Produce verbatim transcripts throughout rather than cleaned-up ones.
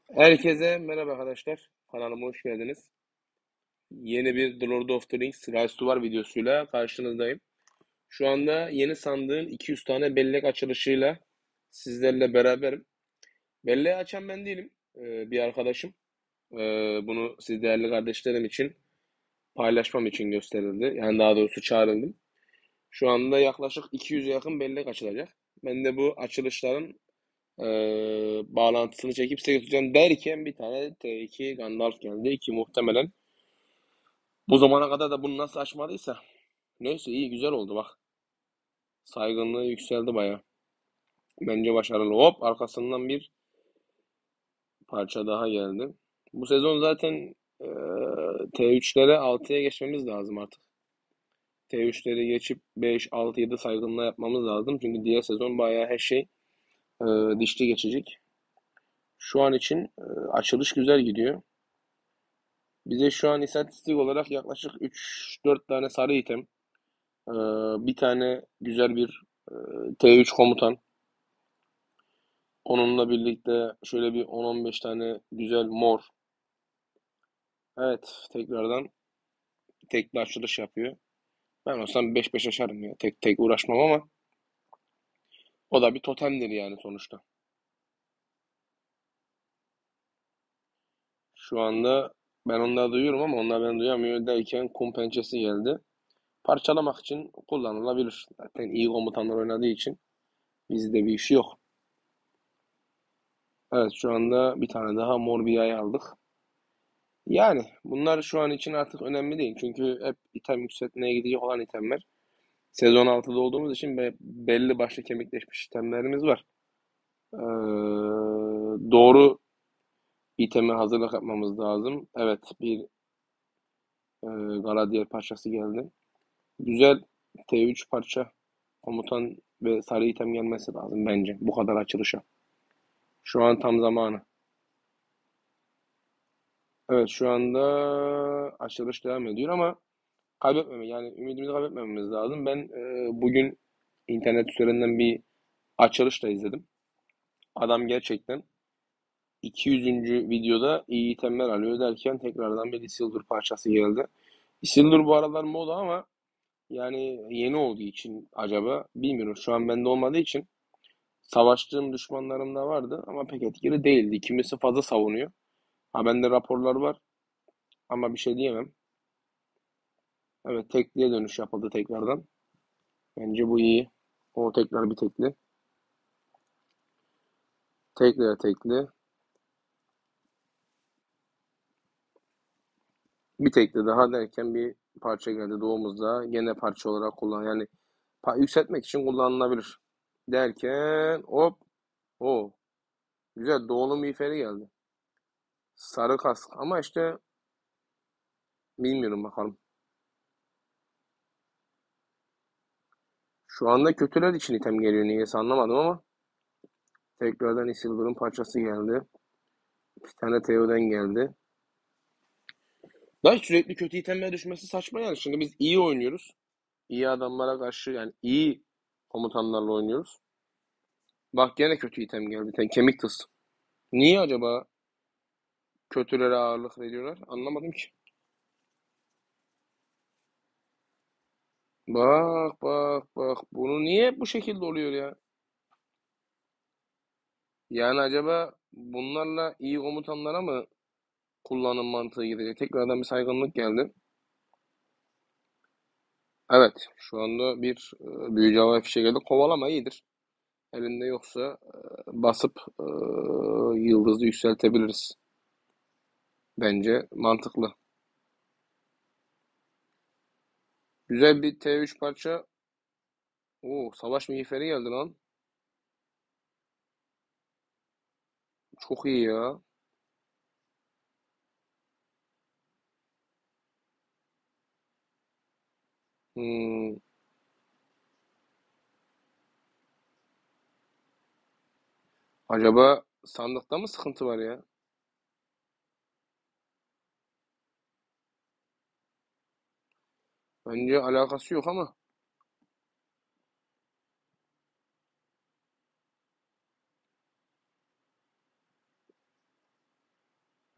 Herkese merhaba arkadaşlar. Kanalıma hoş geldiniz. Yeni bir The Lord of the Rings Rise to War videosuyla karşınızdayım. Şu anda yeni sandığın iki yüz tane bellek açılışıyla sizlerle beraberim. Belleği açan ben değilim. Ee, bir arkadaşım. Ee, bunu siz değerli kardeşlerim için paylaşmam için gösterildi. Yani daha doğrusu çağrıldım. Şu anda yaklaşık iki yüze yakın bellek açılacak. Ben de bu açılışların eee, bağlantısını çekip size götüreceğim derken bir tane T iki Gandalf geldi ki muhtemelen bu zamana kadar da bunu nasıl açmadıysa neyse iyi güzel oldu bak. Saygınlığı yükseldi baya. Bence başarılı. Hop arkasından bir parça daha geldi. Bu sezon zaten eee T üçlere altıya geçmemiz lazım artık. T üçleri geçip beş, altı, yedi saygınlığı yapmamız lazım. Çünkü diğer sezon bayağı her şey eee, dişli geçecek. Şu an için eee, açılış güzel gidiyor. Bize şu an istatistik olarak yaklaşık üç dört tane sarı item, eee, bir tane güzel bir eee, T üç komutan. Onunla birlikte şöyle bir on on beş tane güzel mor. Evet, tekrardan tekli açılış yapıyor. Ben olsam beş beş açarım ya. Tek tek uğraşmam ama o da bir totemdir yani sonuçta. Şu anda ben onları duyuyorum ama onlar beni duyamıyor derken kum pençesi geldi. Parçalamak için kullanılabilir. Zaten iyi komutanlar oynadığı için bizde bir iş yok. Evet şu anda bir tane daha mor bir yay aldık. Yani bunlar şu an için artık önemli değil. Çünkü hep item yükseltmeye gidecek olan itemler. Sezon altıda olduğumuz için be- belli başlı kemikleşmiş itemlerimiz var. Ee, doğru iteme hazırlık yapmamız lazım. Evet bir e, Galadriel parçası geldi. Güzel T üç parça komutan ve sarı item gelmesi lazım bence bu kadar açılışa. Şu an tam zamanı. Evet şu anda açılış devam ediyor ama kaybetmeme yani ümidimizi kaybetmememiz lazım. Ben e, bugün internet üzerinden bir açılış da izledim. Adam gerçekten iki yüzüncü videoda iyi itemler alıyor derken tekrardan bir Isildur parçası geldi. Isildur bu aralar moda ama yani yeni olduğu için acaba bilmiyorum. Şu an bende olmadığı için savaştığım düşmanlarım da vardı ama pek etkili değildi. Kimisi fazla savunuyor. Ha bende raporlar var ama bir şey diyemem. Evet tekliğe dönüş yapıldı tekrardan. Bence bu iyi. O tekrar bir tekli. Tekli tekli. Bir tekli daha derken bir parça geldi doğumuzda. Gene parça olarak kullan. Yani pa- yükseltmek için kullanılabilir. Derken hop. O güzel doğulu miğferi geldi. Sarı kask. Ama işte bilmiyorum bakalım. Şu anda kötüler için item geliyor niyeyse anlamadım ama tekrardan Isildur'un parçası geldi. İki tane Theoden geldi. Daha sürekli kötü itemlere düşmesi saçma yani. Şimdi biz iyi oynuyoruz. İyi adamlara karşı yani iyi komutanlarla oynuyoruz. Bak gene kötü item geldi. Ten kemik tıs. Niye acaba kötülere ağırlık veriyorlar? Anlamadım ki. Bak bak bak. Bunu niye hep bu şekilde oluyor ya? Yani acaba bunlarla iyi komutanlara mı kullanım mantığı gidecek? Tekrardan bir saygınlık geldi. Evet. Şu anda bir e, büyücü hava fişeği geldi. Kovalama iyidir. Elinde yoksa e, basıp e, yıldızı yükseltebiliriz. Bence mantıklı. Güzel bir T üç parça. Oo, savaş miğferi geldi lan. Çok iyi ya. Hmm, acaba sandıkta mı sıkıntı var ya? Bence alakası yok ama.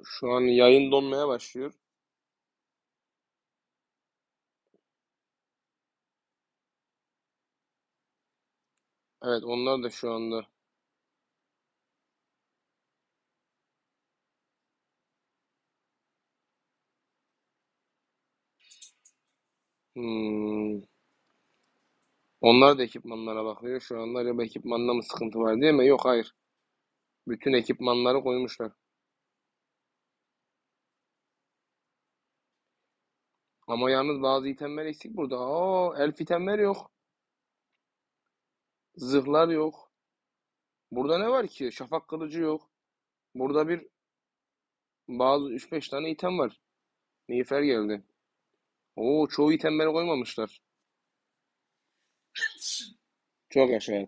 Şu an yayın donmaya başlıyor. Evet, onlar da şu anda. Hmm, onlar da ekipmanlara bakıyor. Şu anda acaba ekipmanda mı sıkıntı var diye mi? Yok, hayır. Bütün ekipmanları koymuşlar. Ama yalnız bazı itemler eksik burada. Aa, elf itemler yok. Zırhlar yok. Burada ne var ki? Şafak kılıcı yok. Burada bir bazı üç beş tane item var. Miğfer geldi. Oo, çoğu itemleri koymamışlar. Çok aşağıya.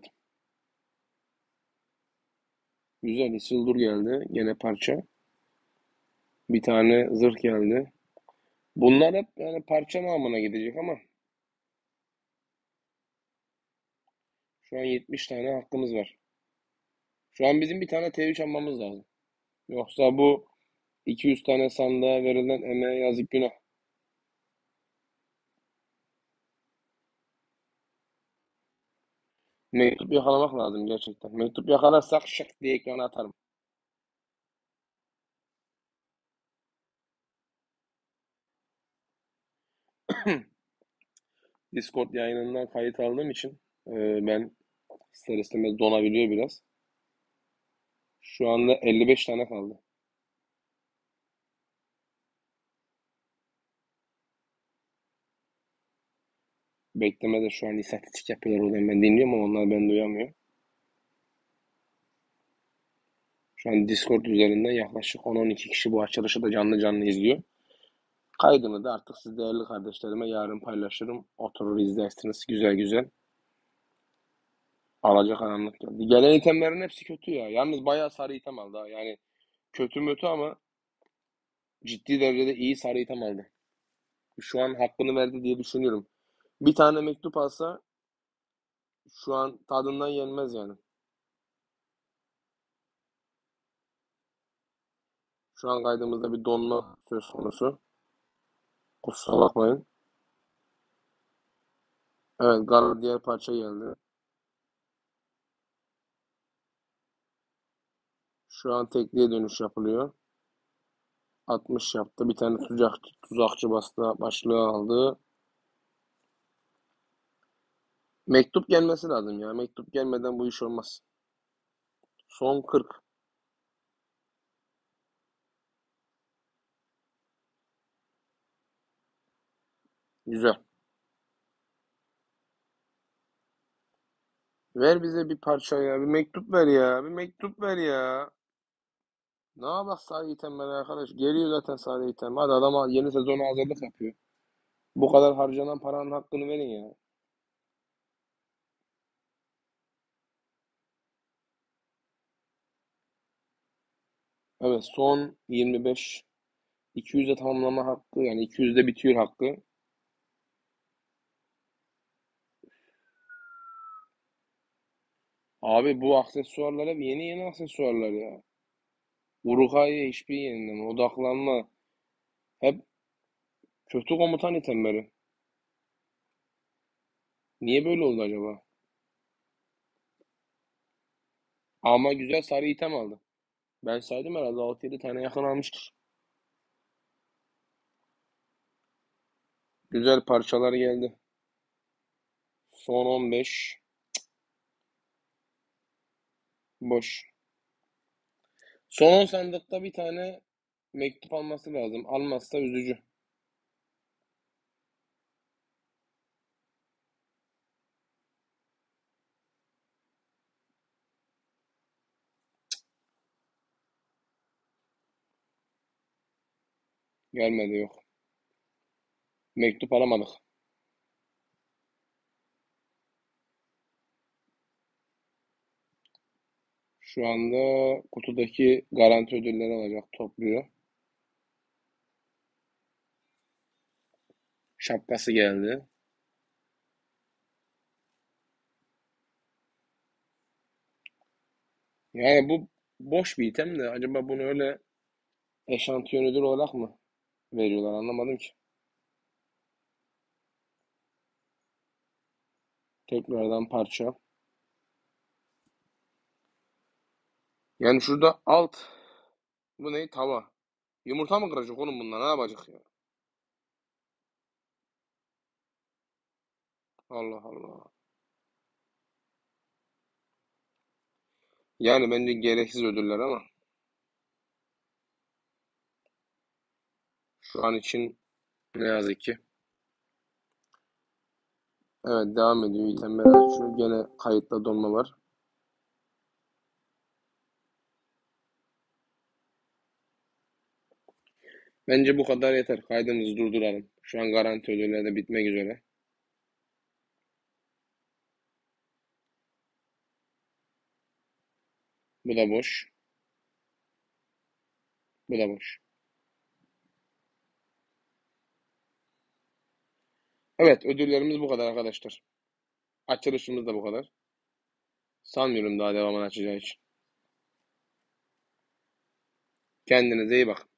Güzel. Isildur geldi. Gene parça. Bir tane zırh geldi. Bunlar hep yani parça namına gidecek ama şu an yetmiş tane hakkımız var. Şu an bizim bir tane T üç almamız lazım. Yoksa bu iki yüz tane sandığa verilen emeğe yazık, günah. Mektup yakalamak lazım gerçekten. Mektup yakalarsak şak diye ekrana atarım. Discord yayınından kayıt aldığım için e, ben ister istemez donabiliyor biraz. Şu anda elli beş tane kaldı. Beklemede şu an istatistik yapıyorlar oradan, ben dinliyorum ama onlar beni duyamıyor. Şu an Discord üzerinden yaklaşık on on iki kişi bu açılışı da canlı canlı izliyor. Kaydını da artık siz değerli kardeşlerime yarın paylaşırım. Oturur izlersiniz güzel güzel. Alacakaranlık geldi. Gelen itemlerin hepsi kötü ya. Yalnız bayağı sarı item aldı ha. Yani kötü mötü ama ciddi derecede iyi sarı item aldı. Şu an hakkını verdi diye düşünüyorum. Bir tane mektup alsa şu an tadından yenmez yani. Şu an kaydımızda bir donma söz konusu. Kusura bakmayın. Evet, Gal diğer parça geldi. Şu an tekliğe dönüş yapılıyor. altmış yaptı. Bir tane tuzak, tuzakçı bastı. Başlığı aldı. Mektup gelmesi lazım ya. Mektup gelmeden bu iş olmaz. Son kırk. Güzel. Ver bize bir parça ya. Bir mektup ver ya. Bir mektup ver ya. Ne yapak sade itemler arkadaş. Geliyor zaten sade item. Hadi adama yeni sezona hazırlık yapıyor. Bu kadar harcanan paranın hakkını verin ya. Evet, son yirmi beş. iki yüze tamamlama hakkı, yani iki yüzde bitiyor hakkı. Abi bu aksesuarlar hep yeni yeni aksesuarlar ya. Uruk-hai H P yenileme, odaklanma. Hep kötü komutan itemleri. Niye böyle oldu acaba? Ama güzel sarı item aldı. Ben saydım herhalde altı yedi tane yakın almıştır. Güzel parçalar geldi. Son on beş. Boş. Son on sandıkta bir tane mektup alması lazım. Almazsa üzücü. Gelmedi, yok. Mektup alamadık. Şu anda kutudaki garanti ödülleri alacak, topluyor. Şapkası geldi. Yani bu boş bir item de acaba bunu öyle Eşantiyon ödül olarak mı veriyorlar anlamadım ki. Tekrardan parça. Yani şurada alt. Bu ne? Tava. Yumurta mı kıracak oğlum bunlar? Ne yapacak ya? Allah Allah. Yani bence gereksiz ödüller ama şu an için ne yazık ki. Evet devam ediyor. İtemler açıyor. Gene kayıtla donma var. Bence bu kadar yeter. Kaydımızı durduralım. Şu an garanti ödülleri de bitmek üzere. Bu da boş. Bu da boş. Evet ödüllerimiz bu kadar arkadaşlar. Açılışımız da bu kadar. Sanmıyorum daha devamını açacağı için. Kendinize iyi bakın.